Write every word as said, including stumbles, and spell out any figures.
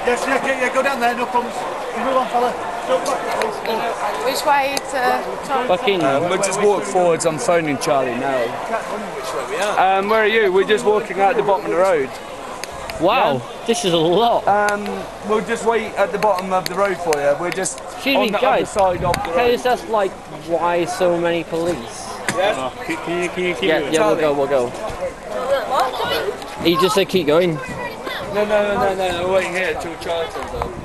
Yes, yeah, yeah, yeah, go down there, no problems. Move on, fella. Don't back it, please. Which way to... Fucking. Um, we'll just walk forwards. I'm phoning Charlie now. Which way we are? Um, where are you? We're just walking out the bottom of the road. Wow, Yeah. this is a lot. Um, we'll just wait at the bottom of the road for you. We're just Excuse on me, the guys. other side of the road. Hey, is that like why so many police? Yes. Oh, can, can you, can you keep Yeah, going? yeah, we'll go, we'll go. He just said keep going. No, no, no, no, no. We're waiting here until Charlie comes up.